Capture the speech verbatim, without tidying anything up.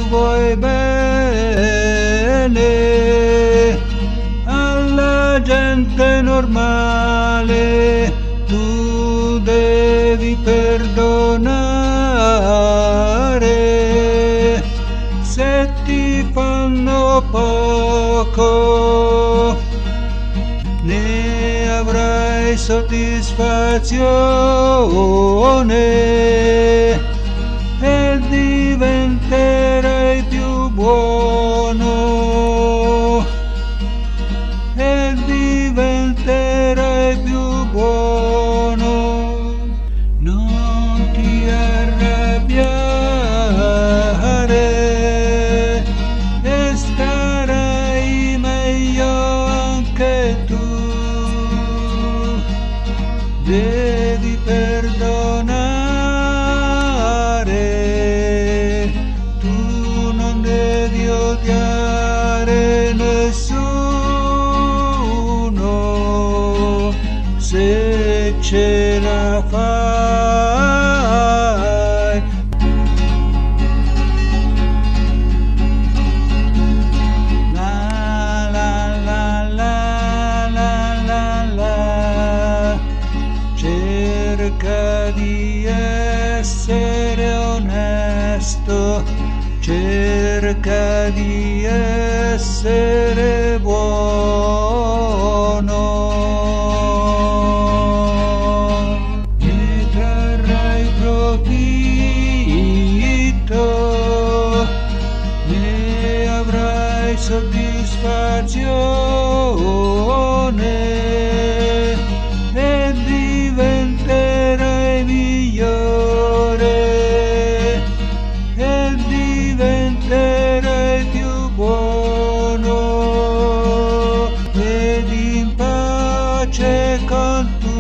vuoi bene alla gente normale, tu devi perdonare se ti fanno poco, ne avrai soddisfazione e diventerai più buono, e diventerai più buono. Non ti arrabbiare e starai meglio anche tu. Devi perdonare, tu non devi odiare nessuno, se ce la fai. La la la la la la la. Cerca di essere onesto, cerca di essere buono, ne trarrai profitto, ne avrai soddisfazione e diventerai migliore, e diventerai più buono ed in pace con tutti.